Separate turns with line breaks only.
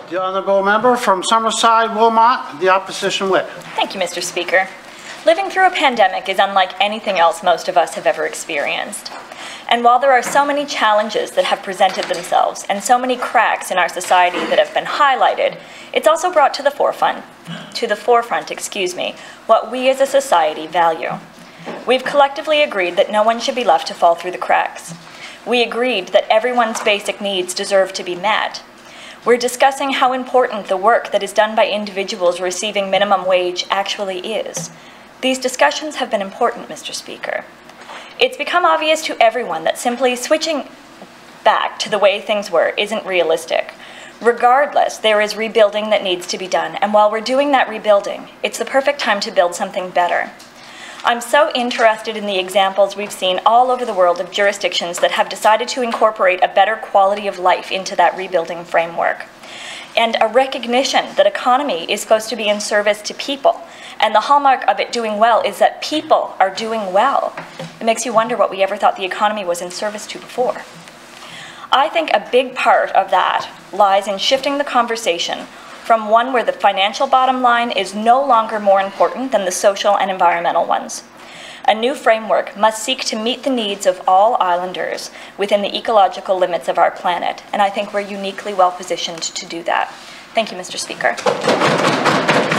The honourable member from Summerside, Wilmot, the opposition whip.
Thank you, Mr. Speaker. Living through a pandemic is unlike anything else most of us have ever experienced. And while there are so many challenges that have presented themselves and so many cracks in our society that have been highlighted, it's also brought to the forefront, what we as a society value. We've collectively agreed that no one should be left to fall through the cracks. We agreed that everyone's basic needs deserve to be met. We're discussing how important the work that is done by individuals receiving minimum wage actually is. These discussions have been important, Mr. Speaker. It's become obvious to everyone that simply switching back to the way things were isn't realistic. Regardless, there is rebuilding that needs to be done, and while we're doing that rebuilding, it's the perfect time to build something better. I'm so interested in the examples we've seen all over the world of jurisdictions that have decided to incorporate a better quality of life into that rebuilding framework, and a recognition that economy is supposed to be in service to people. And the hallmark of it doing well is that people are doing well. It makes you wonder what we ever thought the economy was in service to before. I think a big part of that lies in shifting the conversation from one where the financial bottom line is no longer more important than the social and environmental ones. A new framework must seek to meet the needs of all islanders within the ecological limits of our planet, and I think we're uniquely well positioned to do that. Thank you, Mr. Speaker.